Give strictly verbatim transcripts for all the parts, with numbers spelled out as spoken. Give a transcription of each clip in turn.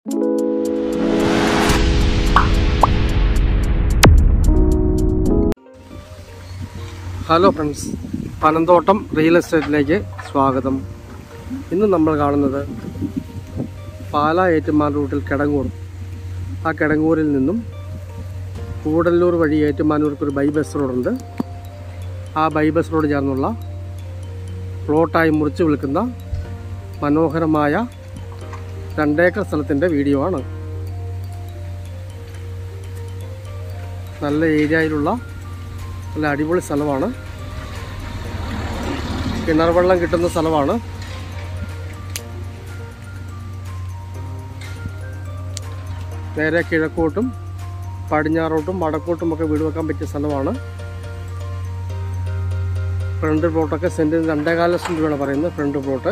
Hello friends, Panamthottam real എസ്റ്റേറ്റിലേക്ക് സ്വാഗതം. ഇന്ന് നമ്മൾ കാണുന്നത് പാലാ ഏറ്റുമാൻ റൂട്ടിൽ കിടങ്ങൂർ. ആ കിടങ്ങൂരിൽ നിന്നും കൂടല്ലൂർ വഴി ഏറ്റുമാനൂർക്കൊരു ബൈ ബസ് റോഡുണ്ട്. ആ ബൈ ബസ് റോഡ് ചേർന്നുള്ള പ്ലോട്ടായി മുറിച്ച് വിൽക്കുന്ന മനോഹരമായ രണ്ടേക്കർ സ്ഥലത്തിൻ്റെ വീഡിയോ ആണ്. നല്ല ഏരിയയിലുള്ള നല്ല അടിപൊളി സ്ഥലമാണ്. കിണർ വെള്ളം കിട്ടുന്ന സ്ഥലമാണ്. നേരെ കിഴക്കോട്ടും പടിഞ്ഞാറോട്ടും വടക്കോട്ടും ഒക്കെ വീട് വെക്കാൻ പറ്റിയ സ്ഥലമാണ്. ഫ്രണ്ട് പ്ലോട്ടൊക്കെ സെൻറ്റിന് രണ്ടേകാല ലക്ഷം രൂപയാണ് പറയുന്നത്. ഫ്രണ്ട് പ്ലോട്ട്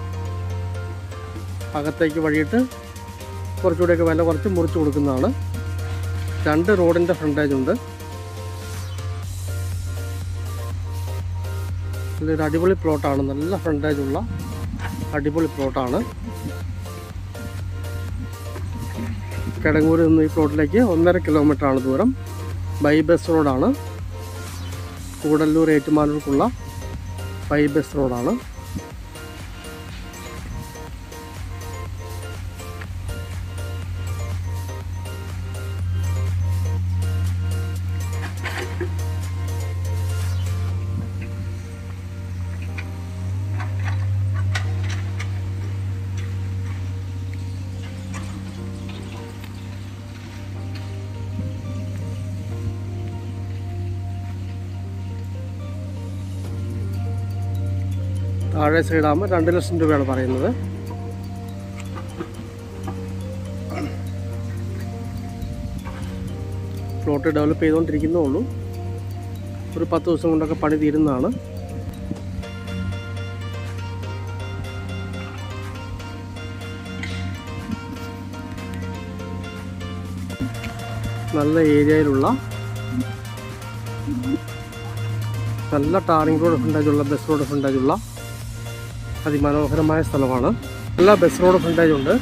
അകത്തേക്ക് വഴിയിട്ട് കുറച്ചുകൂടെയൊക്കെ വില കുറച്ച് മുറിച്ച് കൊടുക്കുന്നതാണ്. രണ്ട് റോഡിൻ്റെ ഫ്രണ്ടേജ് ഉണ്ട്. ഇതൊരു അടിപൊളി പ്ലോട്ടാണ്. നല്ല ഫ്രണ്ടേജുള്ള അടിപൊളി പ്ലോട്ടാണ്. കിടങ്ങൂരിൽ നിന്ന് ഈ പ്ലോട്ടിലേക്ക് ഒന്നര കിലോമീറ്റർ ആണ് ദൂരം. ബൈ ബസ് റോഡാണ്. കൂടല്ലൂർ ഏറ്റുമാനൂർക്കുള്ള ബൈ ബസ് റോഡാണ്. താഴെ സൈഡാകുമ്പോൾ രണ്ട് ലക്ഷം രൂപയാണ് പറയുന്നത്. പ്ലോട്ട് ഡെവലപ്പ് ചെയ്തുകൊണ്ടിരിക്കുന്നേ ഉള്ളൂ. ഒരു പത്ത് ദിവസം കൊണ്ടൊക്കെ പണി തീരുന്നതാണ്. നല്ല ഏരിയയിലുള്ള നല്ല ടാറിംഗ് റോഡ് ഫ്രണ്ടേജുള്ള ബസ് റോഡ് ഫ്രണ്ടേജുള്ള അതിമനോഹരമായ സ്ഥലമാണ്. എല്ലാ ബസ് റോഡ് ഫ്രണ്ടേജ് ഉണ്ട്.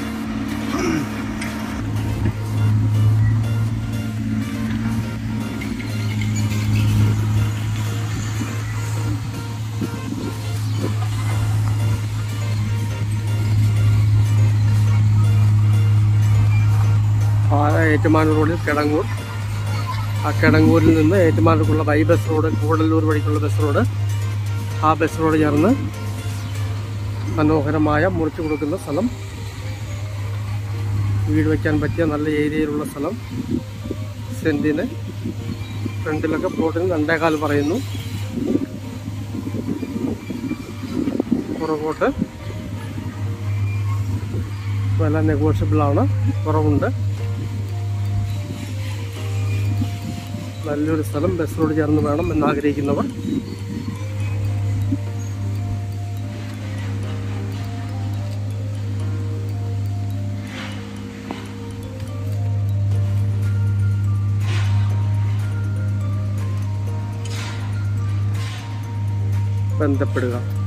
പാലാ ഏറ്റുമാനൂർ റോഡിൽ കിടങ്ങൂർ. ആ കിടങ്ങൂരിൽ നിന്ന് ഏറ്റുമാനൂർക്കുള്ള ബൈ ബസ് റോഡ്, കൂടല്ലൂർ വഴിക്കുള്ള ബസ് റോഡ്, ആ ബസ് റോഡ് ചേർന്ന് മനോഹരമായ മുറിച്ച് കൊടുക്കുന്ന സ്ഥലം. വീട് വയ്ക്കാൻ പറ്റിയ നല്ല ഏരിയയിലുള്ള സ്ഥലം. സെൻറ്റിന് ഫ്രണ്ടിലൊക്കെ പ്ലോട്ടിന് രണ്ടേകാൽ പറയുന്നു. പുറകോട്ട് വില നെഗോഷ്യബിളാണ്, കുറവുണ്ട്. നല്ലൊരു സ്ഥലം ബസ് റോഡ് ചേർന്ന് വേണം എന്നാഗ്രഹിക്കുന്നവർ ബന്ധപ്പെടുക.